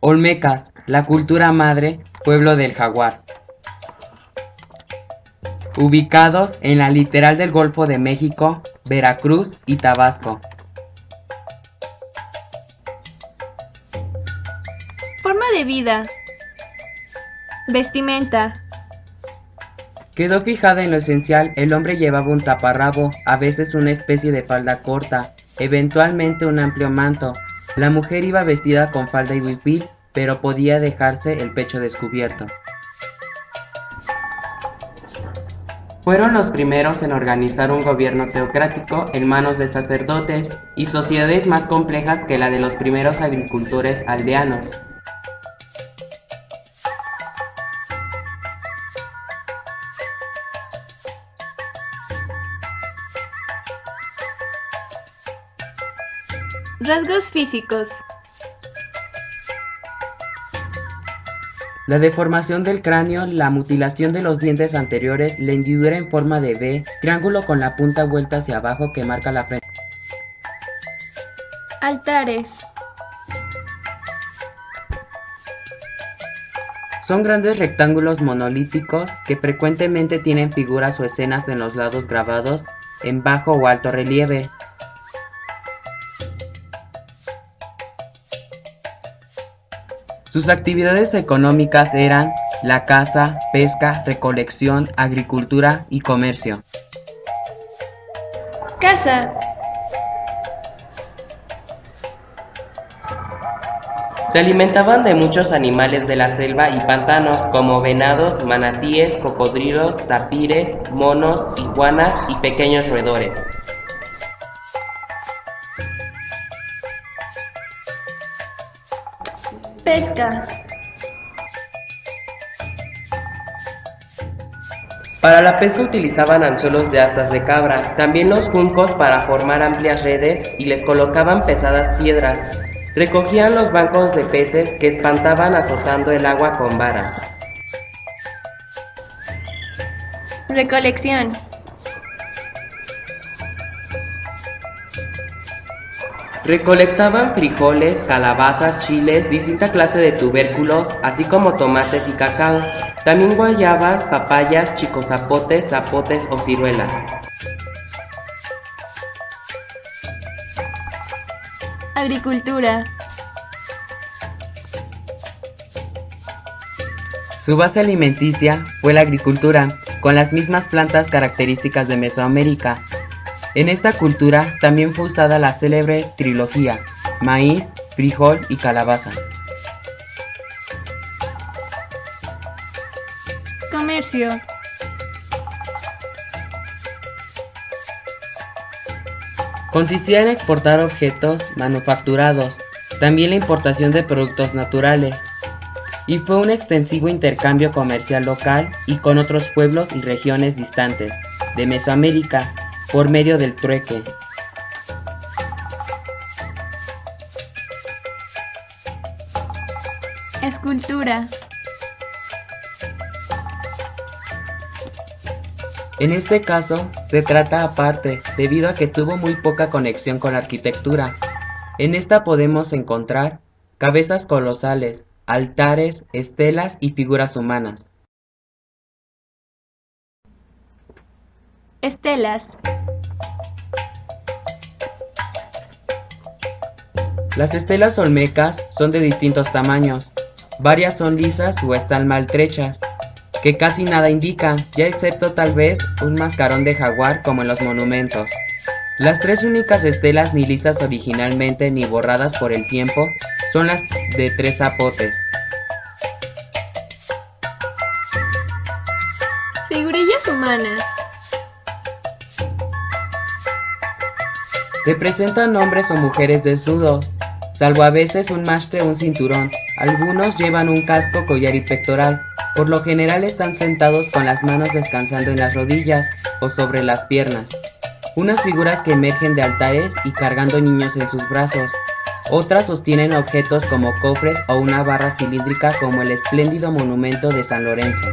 Olmecas, la cultura madre, pueblo del jaguar. Ubicados en la litoral del Golfo de México, Veracruz y Tabasco. Forma de vida. Vestimenta. Quedó fijada en lo esencial, el hombre llevaba un taparrabo, a veces una especie de falda corta, eventualmente un amplio manto. La mujer iba vestida con falda y huipil, pero podía dejarse el pecho descubierto. Fueron los primeros en organizar un gobierno teocrático en manos de sacerdotes y sociedades más complejas que la de los primeros agricultores aldeanos. Rasgos físicos. La deformación del cráneo, la mutilación de los dientes anteriores, la hendidura en forma de V, triángulo con la punta vuelta hacia abajo que marca la frente. Altares. Son grandes rectángulos monolíticos que frecuentemente tienen figuras o escenas en los lados grabados en bajo o alto relieve. Sus actividades económicas eran la caza, pesca, recolección, agricultura y comercio. Caza. Se alimentaban de muchos animales de la selva y pantanos como venados, manatíes, cocodrilos, tapires, monos, iguanas y pequeños roedores. Pesca. Para la pesca utilizaban anzuelos de astas de cabra, también los juncos para formar amplias redes y les colocaban pesadas piedras. Recogían los bancos de peces que espantaban azotando el agua con varas. Recolección. Recolectaban frijoles, calabazas, chiles, distinta clase de tubérculos, así como tomates y cacao. También guayabas, papayas, chicozapotes, zapotes o ciruelas. Agricultura. Su base alimenticia fue la agricultura, con las mismas plantas características de Mesoamérica. En esta cultura también fue usada la célebre trilogía: maíz, frijol y calabaza. Comercio. Consistía en exportar objetos manufacturados, también la importación de productos naturales, y fue un extensivo intercambio comercial local y con otros pueblos y regiones distantes de Mesoamérica por medio del trueque. Escultura. En este caso, se trata aparte, debido a que tuvo muy poca conexión con la arquitectura. En esta podemos encontrar cabezas colosales, altares, estelas y figuras humanas. Estelas. Las estelas olmecas son de distintos tamaños. Varias son lisas o están maltrechas, que casi nada indican, ya excepto tal vez un mascarón de jaguar como en los monumentos. Las tres únicas estelas ni lisas originalmente ni borradas por el tiempo son las de tres zapotes. Figurillas humanas. Representan hombres o mujeres desnudos, salvo a veces un mashte o un cinturón. Algunos llevan un casco, collar y pectoral. Por lo general están sentados con las manos descansando en las rodillas o sobre las piernas. Unas figuras que emergen de altares y cargando niños en sus brazos. Otras sostienen objetos como cofres o una barra cilíndrica como el espléndido monumento de San Lorenzo.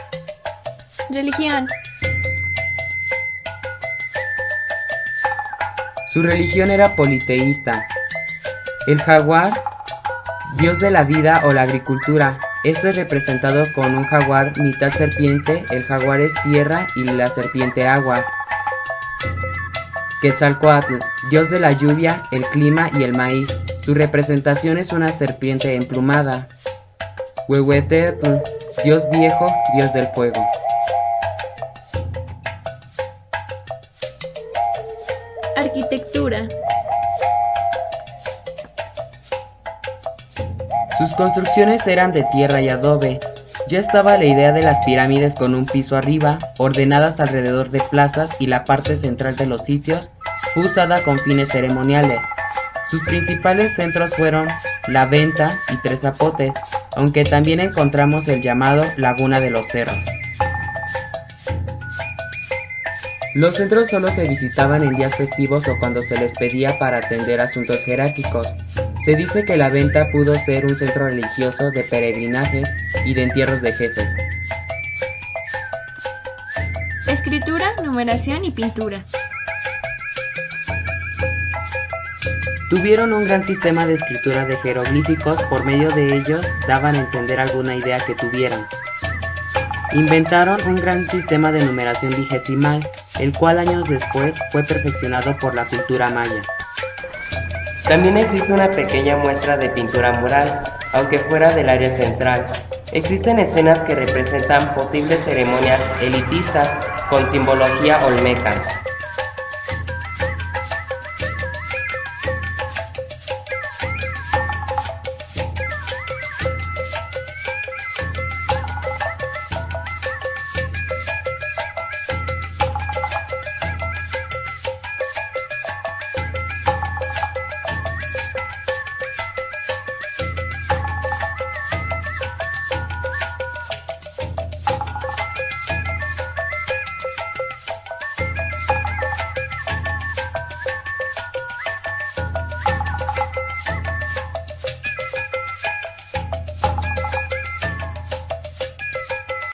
Religión. Su religión era politeísta. El jaguar, dios de la vida o la agricultura. Esto es representado con un jaguar mitad serpiente, el jaguar es tierra y la serpiente agua. Quetzalcóatl, dios de la lluvia, el clima y el maíz. Su representación es una serpiente emplumada. Huehuetetl, dios viejo, dios del fuego. Arquitectura. Sus construcciones eran de tierra y adobe. Ya estaba la idea de las pirámides con un piso arriba, ordenadas alrededor de plazas, y la parte central de los sitios fue usada con fines ceremoniales. Sus principales centros fueron La Venta y Tres Zapotes, aunque también encontramos el llamado Laguna de los Cerros. Los centros solo se visitaban en días festivos o cuando se les pedía para atender asuntos jerárquicos. Se dice que La Venta pudo ser un centro religioso de peregrinajes y de entierros de jefes. Escritura, numeración y pintura. Tuvieron un gran sistema de escritura de jeroglíficos, por medio de ellos daban a entender alguna idea que tuvieran. Inventaron un gran sistema de numeración vigesimal, el cual años después fue perfeccionado por la cultura maya. También existe una pequeña muestra de pintura mural, aunque fuera del área central. Existen escenas que representan posibles ceremonias elitistas con simbología olmeca.